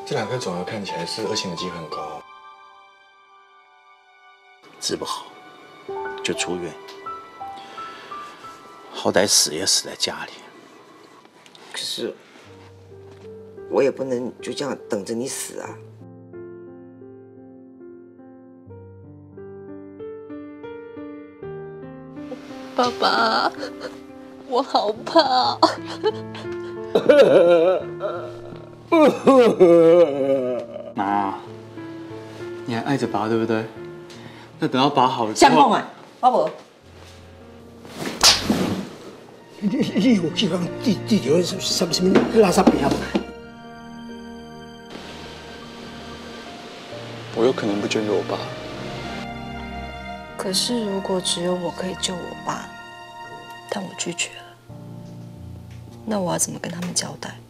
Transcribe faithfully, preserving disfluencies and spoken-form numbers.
这两颗肿瘤看起来是恶性的机会很高。 治不好就出院，好歹死也死在家里。 可是我也不能就这样等着你死啊！ 爸爸，我好怕。 妈，你还爱着爸对不对？那等到爸好了之后， 相公啊，我无。 你你有希望治治疗什什什么垃圾病啊？ 我有可能不捐给我爸。 可是如果只有我可以救我爸，但我拒绝了，那我要怎么跟他们交代？